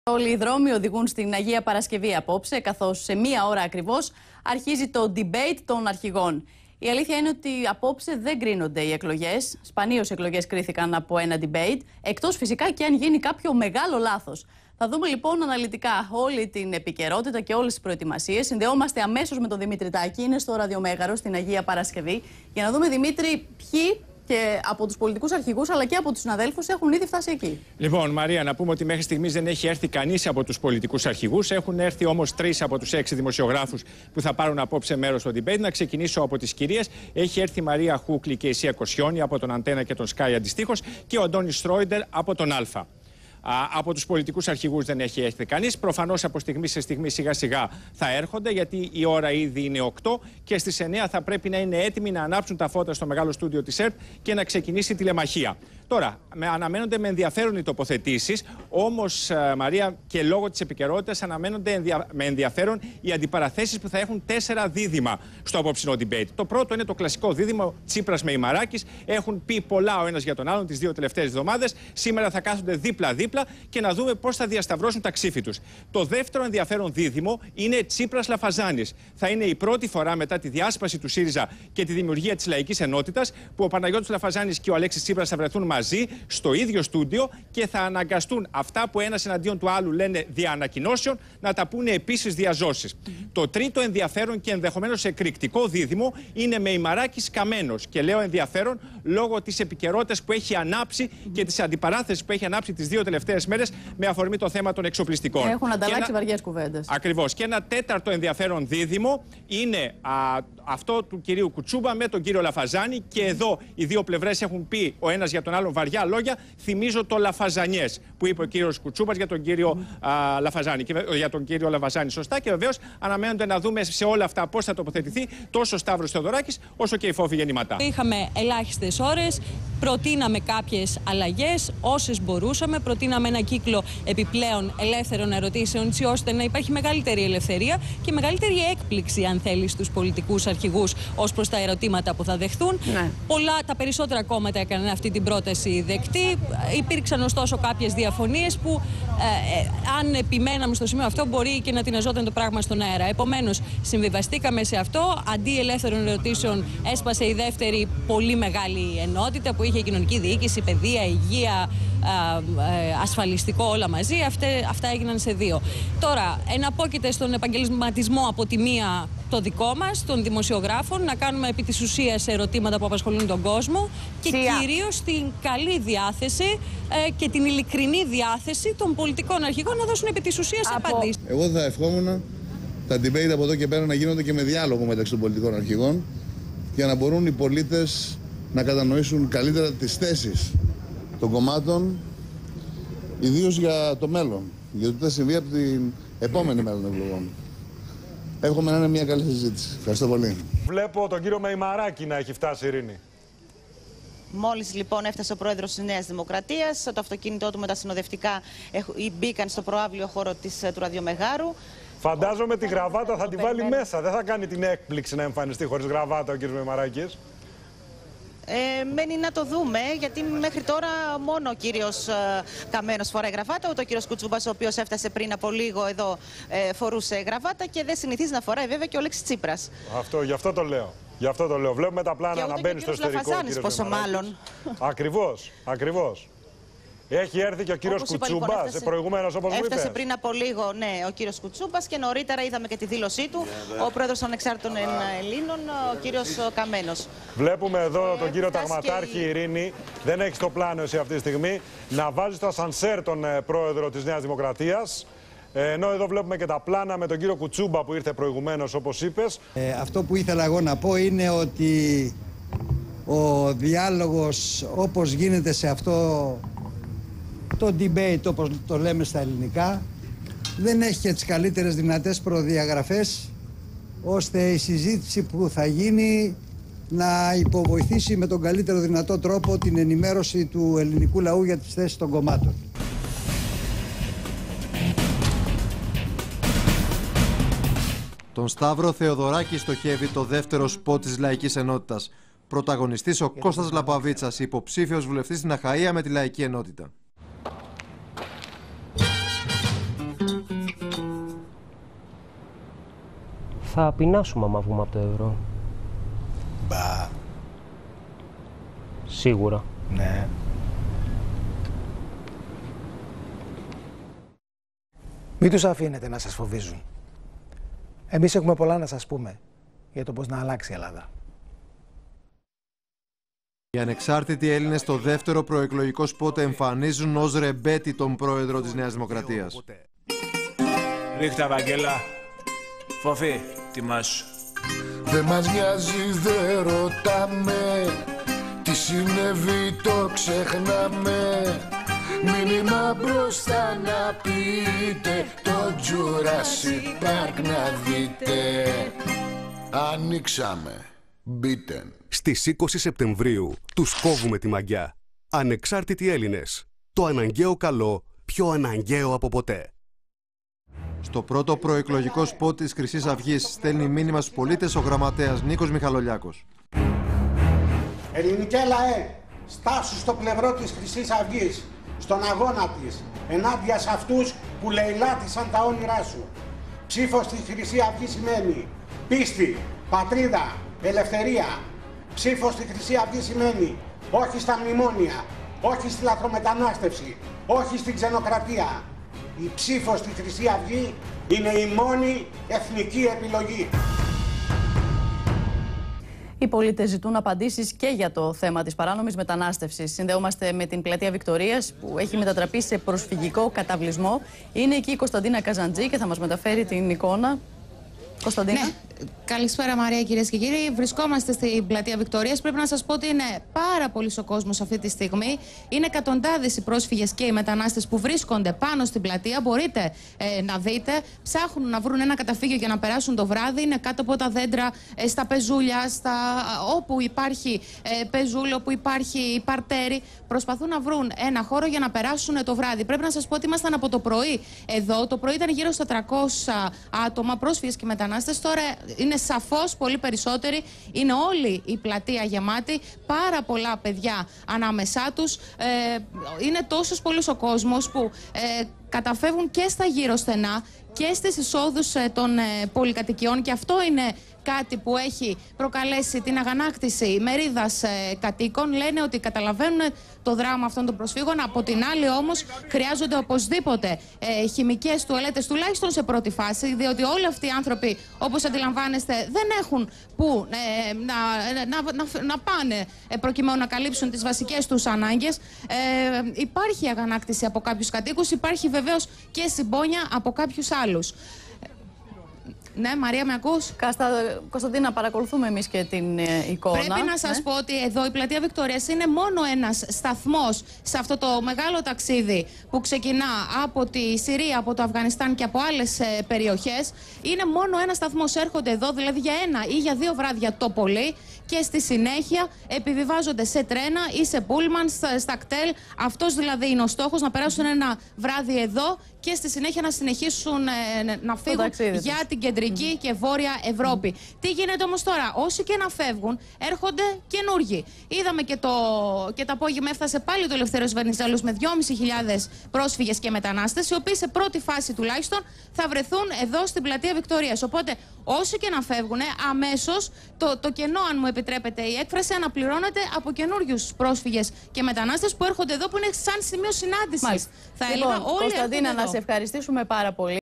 Όλοι οι δρόμοι οδηγούν στην Αγία Παρασκευή απόψε, καθώς σε μία ώρα ακριβώς αρχίζει το debate των αρχηγών. Η αλήθεια είναι ότι απόψε δεν κρίνονται οι εκλογές. Σπανίως οι εκλογές κρίθηκαν από ένα debate, εκτός φυσικά και αν γίνει κάποιο μεγάλο λάθος. Θα δούμε λοιπόν αναλυτικά όλη την επικαιρότητα και όλες τις προετοιμασίες. Συνδεόμαστε αμέσως με τον Δημήτρη Τάκη, είναι στο Ραδιομέγαρο στην Αγία Παρασκευή, για να δούμε, Δημήτρη, ποιοι και από τους πολιτικούς αρχηγούς αλλά και από τους συναδέλφους έχουν ήδη φτάσει εκεί. Λοιπόν, Μαρία, να πούμε ότι μέχρι στιγμής δεν έχει έρθει κανείς από τους πολιτικούς αρχηγούς. Έχουν έρθει όμως 3 από τους 6 δημοσιογράφους που θα πάρουν απόψε μέρος στο debate. Να ξεκινήσω από τις κυρίες. Έχει έρθει η Μαρία Χούκλη και η Σία Κοσιόνη από τον Αντένα και τον Sky αντιστοίχως και ο Αντώνης Στρόιντερ από τον Α. Από τους πολιτικούς αρχηγούς δεν έχει έρθει κανείς. Προφανώς από στιγμή σε στιγμή σιγά σιγά θα έρχονται, γιατί η ώρα ήδη είναι 8 και στις 9 θα πρέπει να είναι έτοιμοι να ανάψουν τα φώτα στο μεγάλο στούντιο της ΕΡΤ και να ξεκινήσει η τηλεμαχία. Τώρα, αναμένονται με ενδιαφέρον οι τοποθετήσεις, όμως, Μαρία, και λόγω της επικαιρότητας αναμένονται με ενδιαφέρον οι αντιπαραθέσεις που θα έχουν 4 δίδυμα στο απόψινό debate. Το πρώτο είναι το κλασικό δίδυμο Τσίπρας με Ημαράκης. Έχουν πει πολλά ο ένας για τον άλλον τις 2 τελευταίες εβδομάδες. Σήμερα θα κάθονται δίπλα-δίπλα και να δούμε πώς θα διασταυρώσουν τα ξύφη τους. Το δεύτερο ενδιαφέρον δίδυμο είναι Τσίπρας-Λαφαζάνης. Θα είναι η πρώτη φορά μετά τη διάσπαση του ΣΥΡΙΖΑ και τη δημιουργία της Λαϊκής Ενότητας που ο Παναγιώτης Λαφαζάνης και ο Αλέξης Τσίπρας θα βρεθούν μαζί στο ίδιο στούντιο και θα αναγκαστούν αυτά που ένας εναντίον του άλλου λένε δια ανακοινώσεων να τα πούνε επίσης διαζώσεις. Το τρίτο ενδιαφέρον και ενδεχομένως εκρηκτικό δίδυμο είναι με Ημαράκης Καμένος. Και λέω ενδιαφέρον λόγω της επικαιρότητας που έχει ανάψει και της αντιπαράθεσης που έχει ανάψει τις 2 τελευταίες μέρες με αφορμή το θέμα των εξοπλιστικών. Έχουν ανταλλάξει βαριές κουβέντες. Ακριβώς. Και ένα τέταρτο ενδιαφέρον δίδυμο είναι αυτό του κυρίου Κουτσούμπα με τον κύριο Λαφαζάνη. Και εδώ οι δύο πλευρές έχουν πει ο ένας για τον άλλον βαριά λόγια. Θυμίζω το Λαφαζανιές που είπε ο κύριος Κουτσούμπας για τον κύριο Λαφαζάνη. Και για τον κύριο Λαφαζάνη, σωστά. Και βεβαίως αναμένονται να δούμε σε όλα αυτά πώς θα τοποθετηθεί τόσο ο Σταύρος Θεοδωράκης όσο και η Φόφη Γεννηματά. Είχαμε ελάχιστες ώρες, προτείναμε κάποιες αλλαγές όσες μπορούσαμε. Προτείναμε ένα κύκλο επιπλέον ελεύθερων ερωτήσεων, έτσι ώστε να υπάρχει μεγαλύτερη ελευθερία και μεγαλύτερη έκπληξη, αν θέλει, στους πολιτικούς αρχηγούς ως προς τα ερωτήματα που θα δεχθούν. Ναι. Τα περισσότερα κόμματα έκαναν αυτή την πρόταση δεκτή. Υπήρξαν ωστόσο κάποιες διαφωνίες που, αν επιμέναμε στο σημείο αυτό, μπορεί και να τειναζόταν το πράγμα στον αέρα. Επομένως, συμβιβαστήκαμε σε αυτό. Αντί ελεύθερων ερωτήσεων, έσπασε η δεύτερη πολύ μεγάλη ενότητα που είχε η κοινωνική διοίκηση, παιδεία, υγεία, ασφαλιστικό, όλα μαζί. Αυτά έγιναν σε 2. Τώρα, εναπόκειται στον επαγγελματισμό από τη μία το δικό μας, των δημοσιογράφων, να κάνουμε επί της ουσίας ερωτήματα που απασχολούν τον κόσμο και κυρίως την καλή διάθεση και την ειλικρινή διάθεση των πολιτικών αρχηγών να δώσουν επί της ουσίας απαντήσεις. Εγώ θα ευχόμουν τα debate από εδώ και πέρα να γίνονται και με διάλογο μεταξύ των πολιτικών αρχηγών για να μπορούν οι πολίτες να κατανοήσουν καλύτερα τις θέσεις των κομμάτων, ιδίως για το μέλλον, γιατί θα συμβεί από την επόμενη μέρα των εκλογών. Εύχομαι να είναι μια καλή συζήτηση. Ευχαριστώ πολύ. Βλέπω τον κύριο Μεϊμαράκη να έχει φτάσει, Ειρήνη. Μόλις λοιπόν έφτασε ο πρόεδρος της Νέας Δημοκρατίας, το αυτοκίνητό του με τα συνοδευτικά μπήκαν στο προαύλιο χώρο του Ραδιομεγάρου. Φαντάζομαι τη γραβάτα θα τη βάλει μέσα. Δεν θα κάνει την έκπληξη να εμφανιστεί χωρίς γραβάτα ο κύριος Μεϊμαράκης. Μένει να το δούμε, γιατί μέχρι τώρα μόνο ο κύριος Καμένος φοράει γραβάτα, ούτε ο κύριος Κουτσούμπας, ο οποίος έφτασε πριν από λίγο εδώ, φορούσε γραβάτα και δεν συνηθίζει να φοράει βέβαια και ο Αλέξης Τσίπρας. Γι' αυτό το λέω. Γι' αυτό το λέω. Βλέπουμε τα πλάνα να μπαίνει στο εσωτερικό. Πόσο μάλλον. Ακριβώς. Έχει έρθει και ο κύριος Κουτσούμπας, προηγουμένως όπως μου είπες. Έφτασε πριν από λίγο, ναι, ο κύριος Κουτσούμπας και νωρίτερα είδαμε και τη δήλωσή του, ο πρόεδρος των Ανεξάρτητων Ελλήνων, ο κύριος Καμένος. Βλέπουμε εδώ τον κύριο Ταγματάρχη, Ειρήνη, δεν έχει το πλάνο εσύ αυτή τη στιγμή, να βάζει στο ασανσέρ τον πρόεδρο της Νέας Δημοκρατίας. Ενώ εδώ βλέπουμε και τα πλάνα με τον κύριο Κουτσούμπα που ήρθε προηγουμένως όπως είπες. Αυτό που ήθελα εγώ να πω είναι ότι ο διάλογος όπως γίνεται σε αυτό το debate, όπως το λέμε στα ελληνικά, δεν έχει και τις καλύτερες δυνατές προδιαγραφές ώστε η συζήτηση που θα γίνει να υποβοηθήσει με τον καλύτερο δυνατό τρόπο την ενημέρωση του ελληνικού λαού για τις θέσεις των κομμάτων. Τον Σταύρο Θεοδωράκη στοχεύει το δεύτερο σποτ της Λαϊκής Ενότητας. Πρωταγωνιστής ο Κώστας Λαπαβίτσας, υποψήφιος βουλευτής στην Αχαΐα με τη Λαϊκή Ενότητα. Θα πεινάσουμε άμα βγούμε από το ευρώ. Μπα. Σίγουρα. Ναι. Μην τους αφήνετε να σας φοβίζουν. Εμείς έχουμε πολλά να σας πούμε για το πώς να αλλάξει η Ελλάδα. Οι ανεξάρτητοι Έλληνες στο δεύτερο προεκλογικό σπότ εμφανίζουν ως ρεμπέτη τον πρόεδρο της Νέας Δημοκρατίας. Ρίχτα, Βαγγέλα. Φοφή, τιμάσου. Δεν μας νοιάζει, δεν ρωτάμε. Τι συνέβη το ξεχνάμε. Μήνυμα μπροστά να πείτε. Το Jurassic Park να δείτε. Ανοίξαμε. Μπείτε. Στις 20 Σεπτεμβρίου τους κόβουμε τη μαγιά. Ανεξάρτητοι Έλληνες. Το αναγκαίο καλό, πιο αναγκαίο από ποτέ. Στο πρώτο προεκλογικό σπότ της Χρυσής Αυγής στέλνει μήνυμα στους πολίτες ο γραμματέας Νίκος Μιχαλολιάκος. Ελληνικέ λαέ, στάσου στο πλευρό της Χρυσής Αυγής, στον αγώνα της, ενάντια σε αυτούς που λαιλάτισαν τα όνειρά σου. Ψήφος στη Χρυσή Αυγή σημαίνει πίστη, πατρίδα, ελευθερία. Ψήφος στη Χρυσή Αυγή σημαίνει όχι στα μνημόνια, όχι στη λαθρομετανάστευση, όχι στην ξενοκρατία. Η ψήφος στη Χρυσή Αυγή είναι η μόνη εθνική επιλογή. Οι πολίτες ζητούν απαντήσεις και για το θέμα της παράνομης μετανάστευσης. Συνδεόμαστε με την πλατεία Βικτωρίας που έχει μετατραπεί σε προσφυγικό καταβλισμό. Είναι εκεί η Κωνσταντίνα Καζαντζή και θα μας μεταφέρει την εικόνα. Κωνσταντίνα. Ναι. Καλησπέρα, Μαρία, κυρίες και κύριοι. Βρισκόμαστε στην πλατεία Βικτωρίας. Πρέπει να σας πω ότι είναι πάρα πολύ ο κόσμος αυτή τη στιγμή. Είναι εκατοντάδες οι πρόσφυγες και οι μετανάστες που βρίσκονται πάνω στην πλατεία. Μπορείτε να δείτε. Ψάχνουν να βρουν ένα καταφύγιο για να περάσουν το βράδυ. Είναι κάτω από τα δέντρα, στα πεζούλια, όπου υπάρχει πεζούλιο, όπου υπάρχει παρτέρι. Προσπαθούν να βρουν ένα χώρο για να περάσουν το βράδυ. Πρέπει να σας πω ότι ήμασταν από το πρωί εδώ. Το πρωί ήταν γύρω στα 300 άτομα, πρόσφυγες και μετανάστες. Τώρα είναι σαφώς πολύ περισσότεροι. Είναι όλη η πλατεία γεμάτη. Πάρα πολλά παιδιά ανάμεσά τους. Είναι τόσος πολλής ο κόσμος που καταφεύγουν και στα γύρω στενά και στις εισόδους των πολυκατοικιών, και αυτό είναι κάτι που έχει προκαλέσει την αγανάκτηση μερίδας κατοίκων. Λένε ότι καταλαβαίνουν το δράμα αυτών των προσφύγων. Από την άλλη όμως χρειάζονται οπωσδήποτε χημικές τουαλέτες, τουλάχιστον σε πρώτη φάση, διότι όλοι αυτοί οι άνθρωποι, όπως αντιλαμβάνεστε, δεν έχουν που να πάνε προκειμένου να καλύψουν τις βασικές τους ανάγκες. Υπάρχει αγανάκτηση από κάποιους κατοίκους, υπάρχει βεβαίως και συμπόνια από κάποιους άλλους. Ναι, Μαρία, με ακούς? Κωνσταντίνα, παρακολουθούμε εμείς και την εικόνα. Πρέπει να σας πω ότι εδώ η πλατεία Βικτωρίας είναι μόνο ένας σταθμός σε αυτό το μεγάλο ταξίδι που ξεκινά από τη Συρία, από το Αφγανιστάν και από άλλες περιοχές. Είναι μόνο ένας σταθμός. Έρχονται εδώ δηλαδή για ένα ή για 2 βράδια το πολύ και στη συνέχεια επιβιβάζονται σε τρένα ή σε πούλμαν, στα κτέλ. Αυτός δηλαδή είναι ο στόχος, να περάσουν ένα βράδυ εδώ και στη συνέχεια να συνεχίσουν να φύγουν για την κεντρική και βόρεια Ευρώπη. Τι γίνεται όμως τώρα? Όσοι και να φεύγουν, έρχονται καινούργοι. Είδαμε και το απόγευμα έφτασε πάλι το Ελευθέριος Βενιζέλος με 2.500 πρόσφυγες και μετανάστες, οι οποίοι σε πρώτη φάση τουλάχιστον θα βρεθούν εδώ στην πλατεία Βικτωρίας. Οπότε όσοι και να φεύγουν, αμέσως το κενό, αν μου επιτρέπετε η έκφραση, αναπληρώνεται από καινούριους πρόσφυγες και μετανάστες που έρχονται εδώ, που είναι σαν σημείο συνάντησης. Θα έλεγα όλοι. Κωνσταντίνα, να σε ευχαριστήσουμε πάρα πολύ.